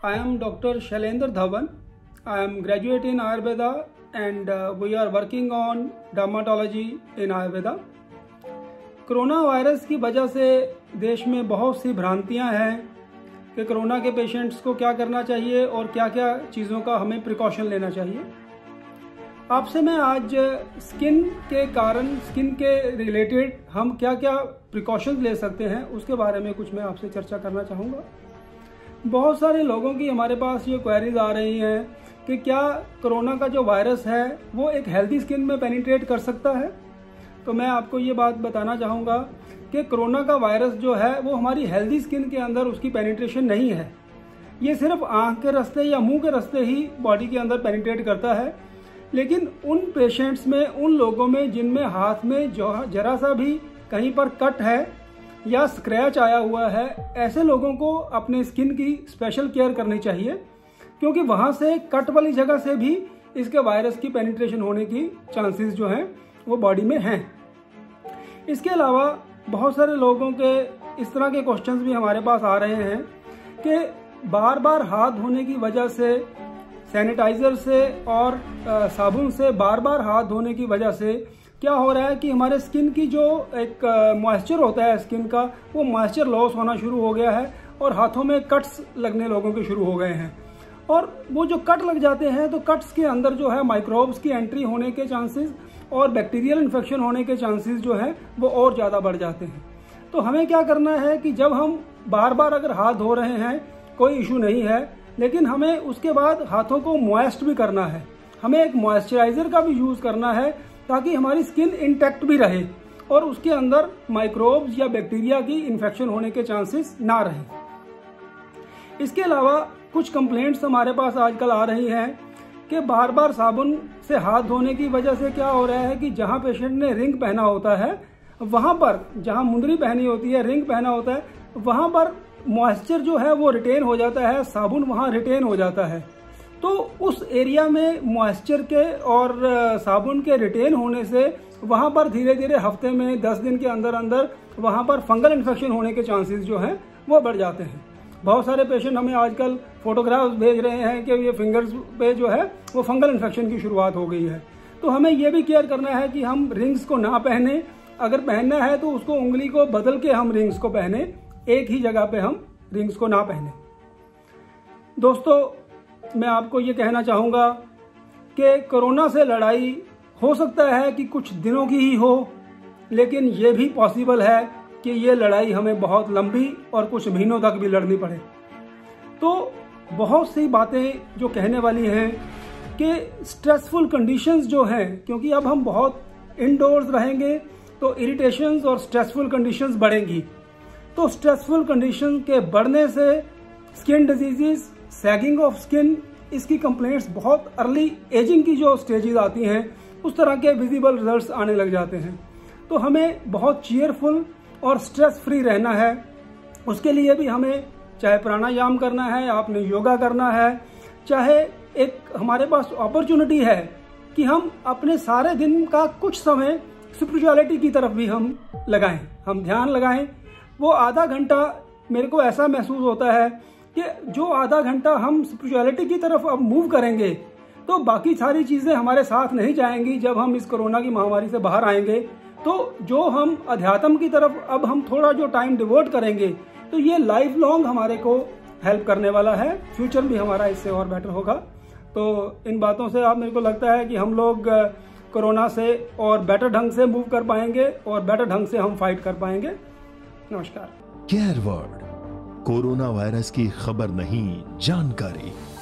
I am Dr. Shailendra Dhawan. I am graduate in Ayurveda and we are working on dermatology in Ayurveda. Corona virus की वजह से देश में बहुत सी भ्रांतियां हैं कि कोरोना के पेशेंट्स को क्या करना चाहिए और क्या क्या चीज़ों का हमें प्रिकॉशन लेना चाहिए। आपसे मैं आज स्किन के कारण, स्किन के रिलेटेड हम क्या क्या प्रिकॉशंस ले सकते हैं उसके बारे में कुछ मैं आपसे चर्चा करना चाहूँगा। बहुत सारे लोगों की हमारे पास ये क्वेरीज आ रही हैं कि क्या कोरोना का जो वायरस है वो एक हेल्दी स्किन में पेनिट्रेट कर सकता है। तो मैं आपको ये बात बताना चाहूँगा कि कोरोना का वायरस जो है वो हमारी हेल्दी स्किन के अंदर उसकी पेनिट्रेशन नहीं है। ये सिर्फ आँख के रास्ते या मुंह के रास्ते ही बॉडी के अंदर पेनिट्रेट करता है। लेकिन उन पेशेंट्स में, उन लोगों में जिनमें हाथ में जरा सा भी कहीं पर कट है या स्क्रैच आया हुआ है, ऐसे लोगों को अपने स्किन की स्पेशल केयर करनी चाहिए, क्योंकि वहाँ से कट वाली जगह से भी इसके वायरस की पेनिट्रेशन होने की चांसेस जो हैं वो बॉडी में हैं। इसके अलावा बहुत सारे लोगों के इस तरह के क्वेश्चंस भी हमारे पास आ रहे हैं कि बार बार हाथ धोने की वजह से, सैनिटाइज़र से और साबुन से बार बार हाथ धोने की वजह से क्या हो रहा है कि हमारे स्किन की जो एक मॉइस्चर होता है स्किन का, वो मॉइस्चर लॉस होना शुरू हो गया है और हाथों में कट्स लगने लोगों के शुरू हो गए हैं। और वो जो कट लग जाते हैं तो कट्स के अंदर जो है माइक्रोब्स की एंट्री होने के चांसेस और बैक्टीरियल इन्फेक्शन होने के चांसेस जो है वो और ज़्यादा बढ़ जाते हैं। तो हमें क्या करना है कि जब हम बार बार अगर हाथ धो रहे हैं कोई इशू नहीं है, लेकिन हमें उसके बाद हाथों को मॉइस्ट भी करना है। हमें एक मॉइस्चराइज़र का भी यूज़ करना है ताकि हमारी स्किन इंटैक्ट भी रहे और उसके अंदर माइक्रोब्स या बैक्टीरिया की इन्फेक्शन होने के चांसेस ना रहे। इसके अलावा कुछ कंप्लेंट्स हमारे पास आजकल आ रही हैं कि बार बार साबुन से हाथ धोने की वजह से क्या हो रहा है कि जहां पेशेंट ने रिंग पहना होता है, वहां पर जहां मुंदरी पहनी होती है, रिंग पहना होता है, वहां पर मॉइस्चर जो है वो रिटेन हो जाता है, साबुन वहां रिटेन हो जाता है। तो उस एरिया में मॉइस्चर के और साबुन के रिटेन होने से वहां पर धीरे धीरे हफ्ते में 10 दिन के अंदर अंदर वहां पर फंगल इन्फेक्शन होने के चांसेस जो हैं वो बढ़ जाते हैं। बहुत सारे पेशेंट हमें आजकल फोटोग्राफ्स भेज रहे हैं कि ये फिंगर्स पे जो है वो फंगल इन्फेक्शन की शुरुआत हो गई है। तो हमें ये भी केयर करना है कि हम रिंग्स को ना पहने, अगर पहनना है तो उसको उंगली को बदल के हम रिंग्स को पहने, एक ही जगह पे हम रिंग्स को ना पहने। दोस्तों, मैं आपको ये कहना चाहूँगा कि कोरोना से लड़ाई हो सकता है कि कुछ दिनों की ही हो, लेकिन ये भी पॉसिबल है कि ये लड़ाई हमें बहुत लंबी और कुछ महीनों तक भी लड़नी पड़े। तो बहुत सी बातें जो कहने वाली हैं कि स्ट्रेसफुल कंडीशंस जो हैं, क्योंकि अब हम बहुत इनडोर्स रहेंगे तो इरिटेशंस और स्ट्रेसफुल कंडीशंस बढ़ेंगी। तो स्ट्रेसफुल कंडीशन के बढ़ने से skin diseases, sagging of skin, इसकी कंप्लेंट्स बहुत अर्ली एजिंग की जो स्टेजेस आती हैं उस तरह के विजिबल रिजल्ट्स आने लग जाते हैं। तो हमें बहुत चीयरफुल और स्ट्रेस फ्री रहना है। उसके लिए भी हमें चाहे प्राणायाम करना है, आपने योगा करना है, चाहे एक हमारे पास अपॉर्चुनिटी है कि हम अपने सारे दिन का कुछ समय स्पिरिचुअलिटी की तरफ भी हम लगाएं, हम ध्यान लगाएं। वो आधा घंटा मेरे को ऐसा महसूस होता है कि जो आधा घंटा हम स्पिरिचुअलिटी की तरफ अब मूव करेंगे तो बाकी सारी चीज़ें हमारे साथ नहीं जाएंगी। जब हम इस कोरोना की महामारी से बाहर आएंगे तो जो हम अध्यात्म की तरफ अब हम थोड़ा जो टाइम डिवोट करेंगे तो ये लाइफ लॉन्ग हमारे को हेल्प करने वाला है। फ्यूचर भी हमारा इससे और बेटर होगा। तो इन बातों से आप, मेरे को लगता है कि हम लोग कोरोना से और बेटर ढंग से मूव कर पाएंगे और बेटर ढंग से हम फाइट कर पाएंगे। नमस्कार। केयर वर्ड, कोरोना वायरस की खबर नहीं, जानकारी।